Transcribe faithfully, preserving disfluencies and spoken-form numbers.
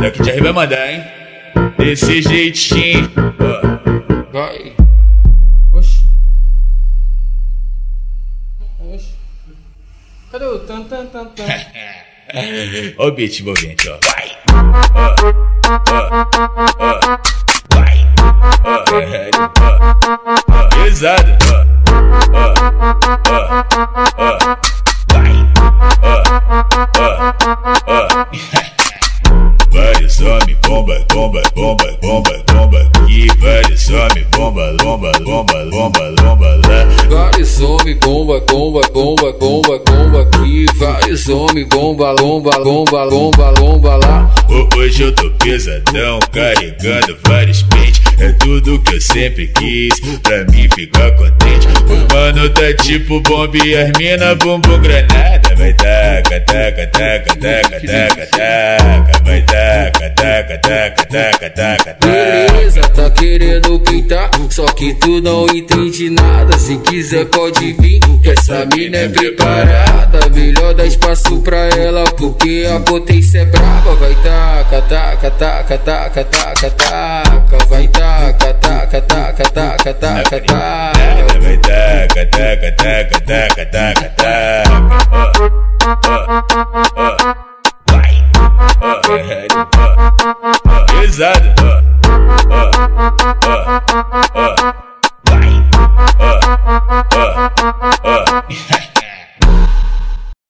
Daqui de vai mandar, hein? Desse jeitinho. Ó. Vai. Oxi. Oxi. Cadê o tan tan tan tan? Ó o beat envolvente, ó. Vai. Ó, ó, ó. Vai. Ó, ó, ó. Pesado, ó. Ó, ó, ó. Vai. Ó, ó, ó. Vários homens, bomba, bomba, bomba, bomba, bomba. E vários homens, bomba, lomba, lomba, lomba, lomba lá. Vários homens, bomba, bomba, bomba, bomba, bomba aqui. Vários homens, bomba, lomba, lomba, lomba, lomba lá. Hoje eu tô pesadão, carregando vários pentes. É tudo que eu sempre quis, pra mim ficar contente. O mano tá tipo bomba e as mina bumbum granada. Vai taca, taca, taca, taca, taca, taca. Vai taca, taca, taca, taca, taca, taca. Beleza, tá querendo pintar, só que tu não entende nada. Se quiser pode vir, que essa mina é preparada. Melhor dar espaço pra ela, porque a potência é brava. Vai taca, taca, taca, taca, taca, taca. Vai taca, taca, taca, taca, taca, taca. Vai taca, taca, taca.